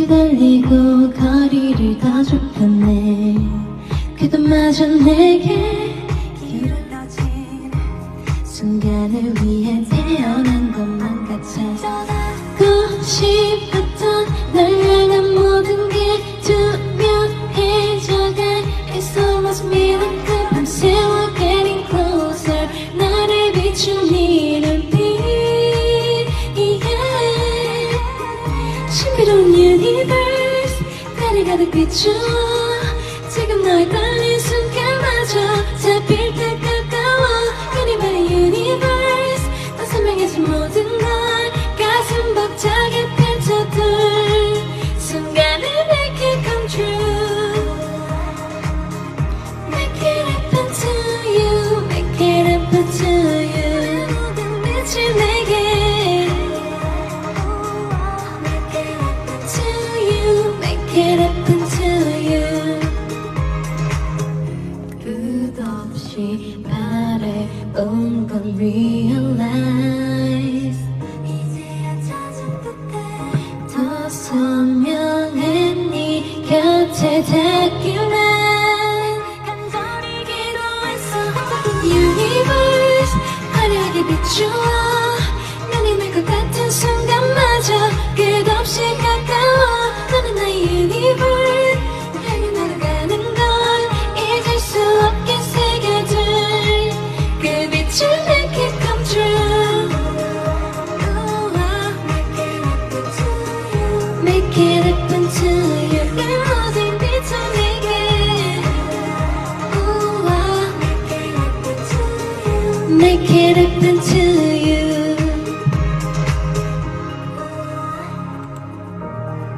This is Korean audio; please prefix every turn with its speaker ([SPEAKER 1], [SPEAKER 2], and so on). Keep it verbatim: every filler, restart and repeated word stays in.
[SPEAKER 1] 같이 달리고 거리를 더 좁혀내 그도 마저 내게 길을 떠진 순간을 위해 태어난 것만 같아 고 싶었던 널 향한 모든 게 투명해져가 It's almost miracle 밤새워 getting closer 나를 비춘 이 눈빛 yeah. 신비로운 universe 나를 가득 비추어 지금 너의 떨린 순간마저 잡힐 듯 가까워 끊임없는 universe 더 선명해진 모든 걸 가슴 벅차게 펼쳐둘 순간을 make it come true Make it happen to you Make it happen to you 모든 빛을 내게 Make it happen to you Make it happen to you 끝없이 바래본 건 realize 이제야 찾은 끝에 더 선명해 네 곁에 닿기를 간절히 기도했어 Universe 화려하게 비추어 눈이 날 것 같은 순간마저 끝없이 가까워 너는 나의 Universe 향해 날아가는 걸 잊을 수 없게 새겨둘 그 빛을 make it come true oh, Make it happen to you 이 모든 빛을 내게 oh, Make it happen to you